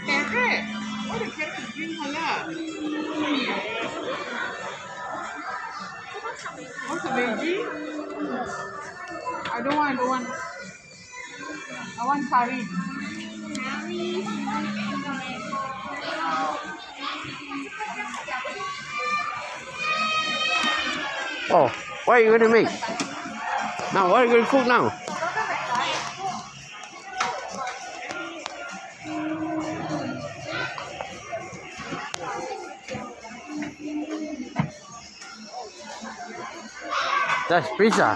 Carrot. Why the carrot is green color? What's the veggie? I don't want. I want curry. Oh, what are you going to make? Now, what are you going to cook now? That's pizza.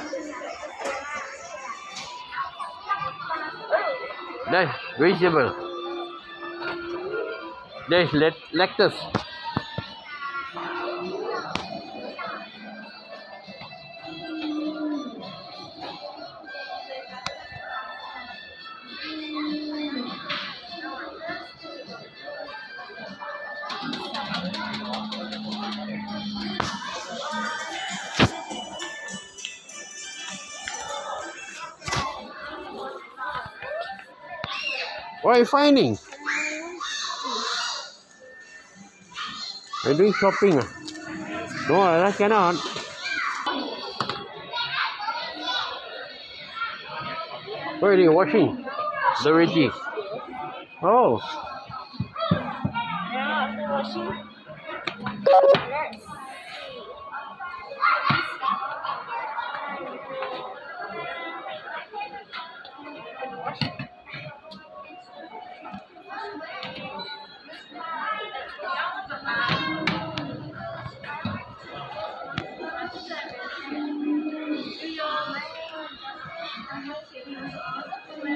That's vegetable. There's lettuce. What are you finding? Are you doing shopping? No, I cannot. Where are you washing? The veggie. Oh.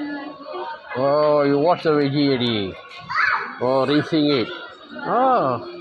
Oh, you wash the veggie already. Oh, rinsing it. Oh.